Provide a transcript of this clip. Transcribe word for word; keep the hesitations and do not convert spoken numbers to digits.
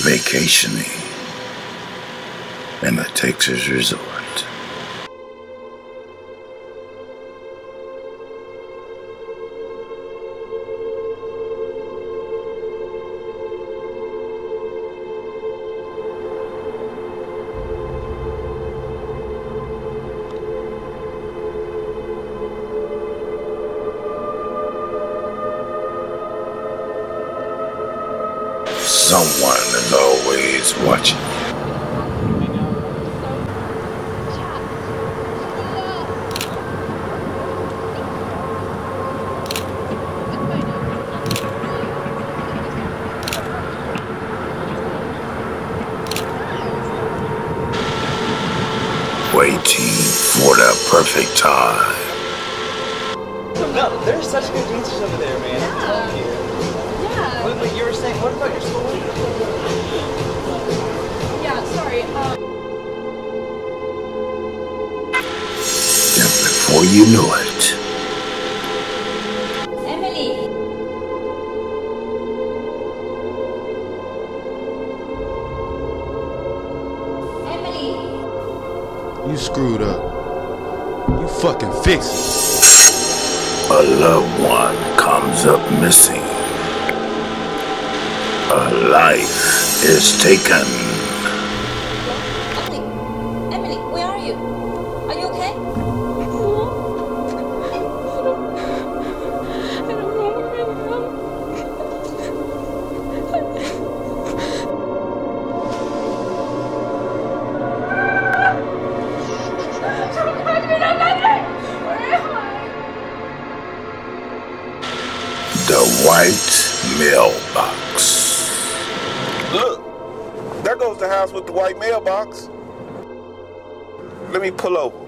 vacationing in a Texas resort. Someone is always watching you. Waiting for the perfect time. No, there's such good dancers over there, man. Yeah. I'm telling you. Yeah. Wait, wait, you were saying, what about your school? Yeah, sorry. Um... And before you know it, Emily. Emily. You screwed up. You fucking fix it. a loved one comes up missing. A life is taken. Emily, Emily, where are you? Are you okay? I don't know where I am. The white mailbox. Look, there goes the house with the white mailbox. Let me pull over.